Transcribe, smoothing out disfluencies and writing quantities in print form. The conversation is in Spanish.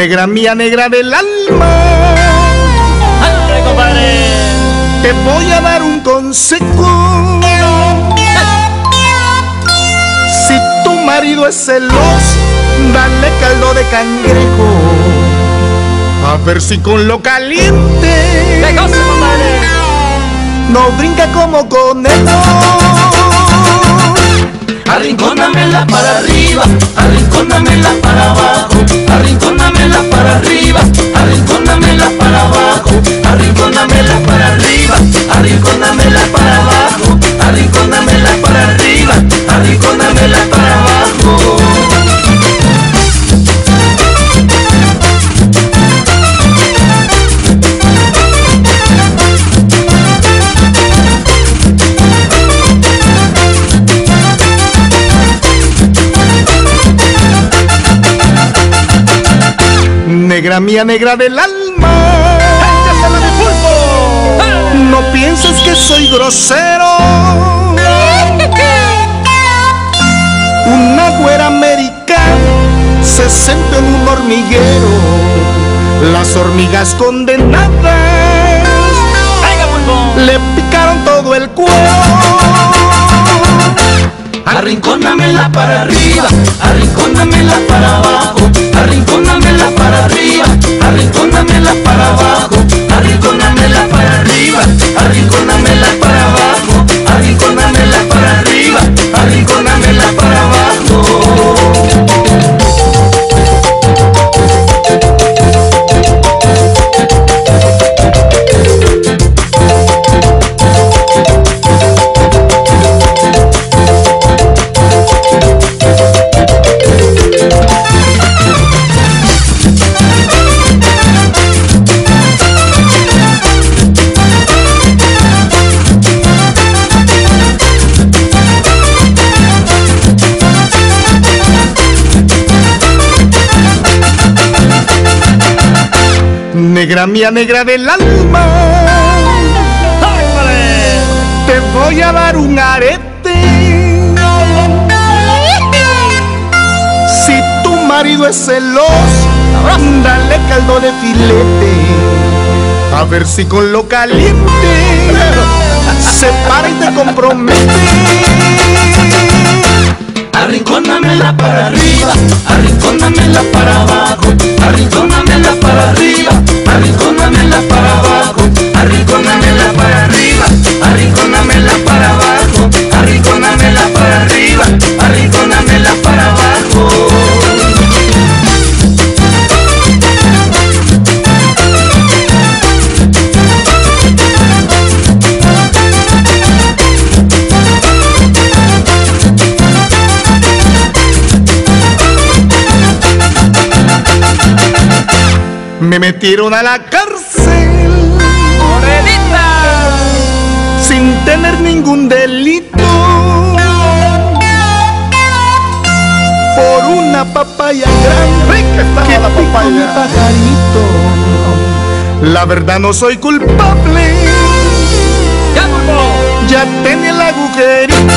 Negra mía, negra del alma, ¡Ay, compadre! te voy a dar un consejo. Si tu marido es celoso, dale caldo de cangrejo, a ver si con lo caliente ¡Qué cosa, compadre! no brinca como conejo. Arrincónamela para arriba, arrincónamela para abajo, arrincónamela para arriba, arrincónamela para abajo, arrincónamela para arriba, arrincónamela para abajo, arrincónamela para arriba, arrincónamela para abajo. Negra mía, negra del alma, no pienses que soy grosero. Una güera americana se sentó en un hormiguero, las hormigas condenadas le picaron todo el cuero. Arrincónamela para arriba, arrincónamela para abajo, arrincónamela para arriba, arrincónamela para abajo, arrincónamela para arriba, arrincónamela para abajo, arrincónamela para arriba, arrincónamela para abajo. Negra mía, negra del alma, te voy a dar un arete. Si tu marido es celoso, dale caldo de filete, a ver si con lo caliente se para y te compromete. Arrincónamela para arriba, arrincónamela para abajo, arrincónamela para arriba, arrincónamela para abajo, arrincónamela para arriba, arrincónamela para abajo, arrincónamela para arriba, arrincónamela para abajo. Me metieron a la cárcel, ¡Morenita! sin tener ningún delito, por una papaya grande que picó un pajarito. La verdad no soy culpable, ¡Ya, pulpo! ya tenía el agujerito.